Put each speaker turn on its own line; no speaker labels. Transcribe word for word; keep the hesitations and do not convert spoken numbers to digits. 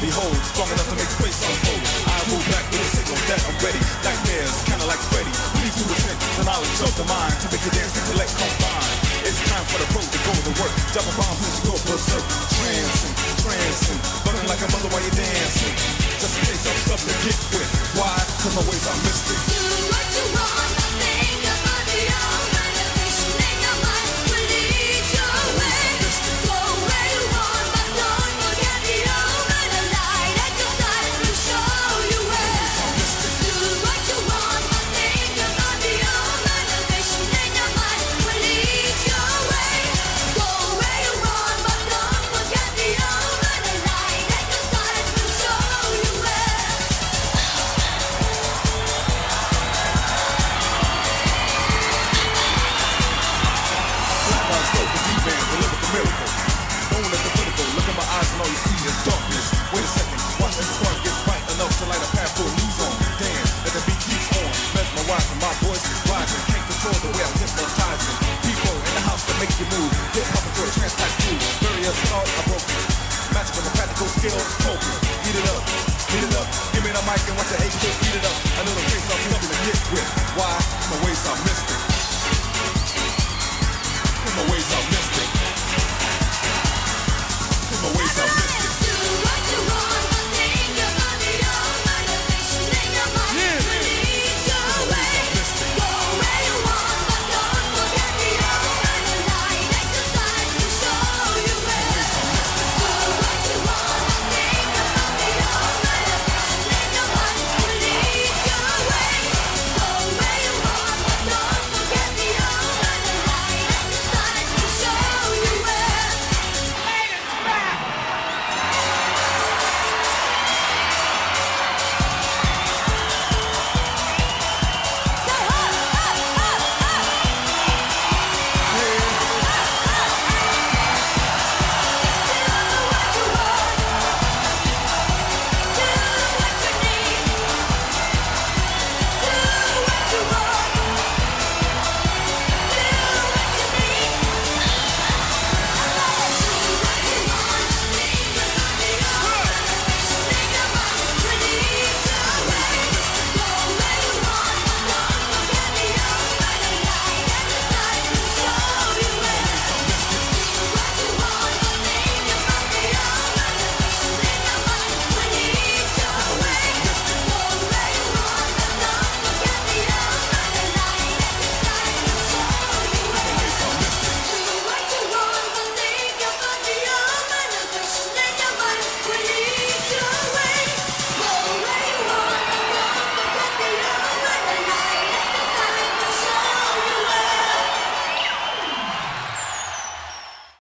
Behold, strong enough to make space unfold. I move back with a signal that I'm ready. Nightmares, kinda like Freddy. Please do repent, the knowledge of the mind to make your dance intellect combine. It's time for the pro to go to work. Drop a bomb, please go berserk. Trancing, trancing, bugging like a mother while you're dancing. Just in case I'm something to get with. Why? Cause my ways are mystic.
Do what you want, nothing about your renovation in your mind will lead your way. Go where you want, but don't forget the omen. A light at your side will show you where. Do what you want, nothing about your renovation in your mind will lead your way. Go where you want, but don't forget the omen. A light at your side will show you where.
Flatline stroke, the D-band, deliver the miracle. Known as the critical, look in my eyes and all you see is darkness. Wait a second, watch this spark get bright enough to light a path for a new zone. Damn, let the beat keeps on, mesmerizing, my voice is rising. Can't control the way I'm hypnotizing. People in the house that make you move, hip hop into a trance type groove. Various thought, a